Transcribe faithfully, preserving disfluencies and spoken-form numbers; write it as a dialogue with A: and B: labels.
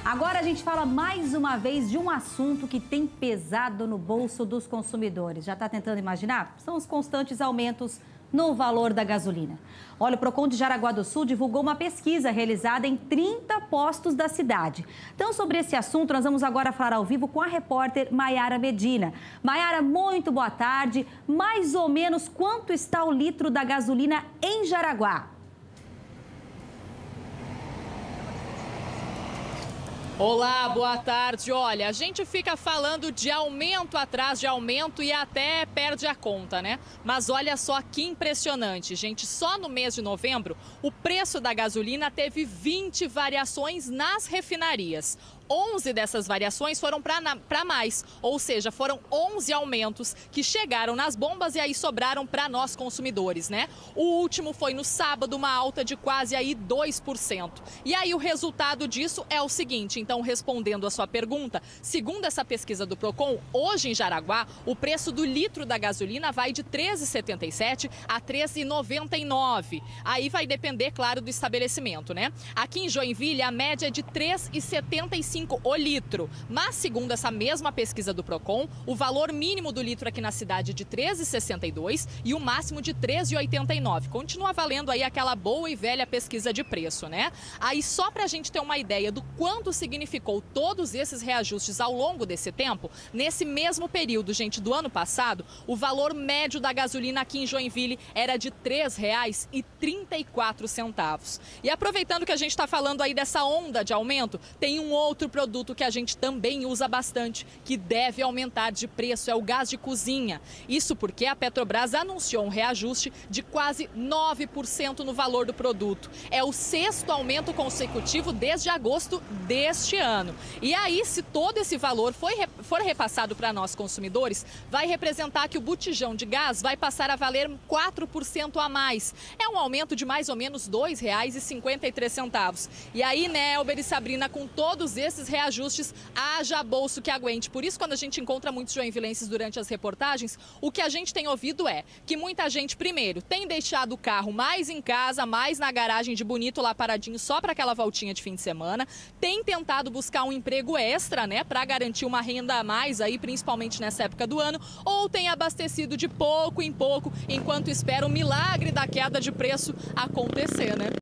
A: Agora a gente fala mais uma vez de um assunto que tem pesado no bolso dos consumidores. Já está tentando imaginar? São os constantes aumentos no valor da gasolina. Olha, o Procon de Jaraguá do Sul divulgou uma pesquisa realizada em trinta postos da cidade. Então, sobre esse assunto, nós vamos agora falar ao vivo com a repórter Maiara Medina. Maiara, muito boa tarde. Mais ou menos quanto está o litro da gasolina em Jaraguá?
B: Olá, boa tarde. Olha, a gente fica falando de aumento atrás de aumento e até perde a conta, né? Mas olha só que impressionante, gente. Só no mês de novembro, o preço da gasolina teve vinte variações nas refinarias. onze dessas variações foram para mais, ou seja, foram onze aumentos que chegaram nas bombas e aí sobraram para nós consumidores, né? O último foi no sábado, uma alta de quase aí dois por cento. E aí o resultado disso é o seguinte, então respondendo a sua pergunta, segundo essa pesquisa do Procon, hoje em Jaraguá, o preço do litro da gasolina vai de treze reais e setenta e sete centavos a treze reais e noventa e nove centavos. Aí vai depender, claro, do estabelecimento, né? Aqui em Joinville, a média é de três reais e setenta e cinco centavos o litro. Mas, segundo essa mesma pesquisa do Procon, o valor mínimo do litro aqui na cidade é de treze reais e sessenta e dois centavos e o máximo de treze reais e oitenta e nove centavos. Continua valendo aí aquela boa e velha pesquisa de preço, né? Aí, só para a gente ter uma ideia do quanto significou todos esses reajustes ao longo desse tempo, nesse mesmo período, gente, do ano passado, o valor médio da gasolina aqui em Joinville era de três reais e trinta e quatro centavos. E aproveitando que a gente está falando aí dessa onda de aumento, tem um outro produto que a gente também usa bastante, que deve aumentar de preço, é o gás de cozinha. Isso porque a Petrobras anunciou um reajuste de quase nove por cento no valor do produto. É o sexto aumento consecutivo desde agosto deste ano. E aí, se todo esse valor for, for repassado para nós consumidores, vai representar que o botijão de gás vai passar a valer quatro por cento a mais. É um aumento de mais ou menos dois reais e cinquenta e três centavos. E aí, né, Elber e Sabrina, com todos esses reajustes, haja bolso que aguente. Por isso, quando a gente encontra muitos joinvilenses durante as reportagens, o que a gente tem ouvido é que muita gente, primeiro, tem deixado o carro mais em casa, mais na garagem de bonito lá paradinho, só para aquela voltinha de fim de semana, tem tentado buscar um emprego extra, né, para garantir uma renda a mais aí, principalmente nessa época do ano, ou tem abastecido de pouco em pouco, enquanto espera o milagre da queda de preço acontecer, né?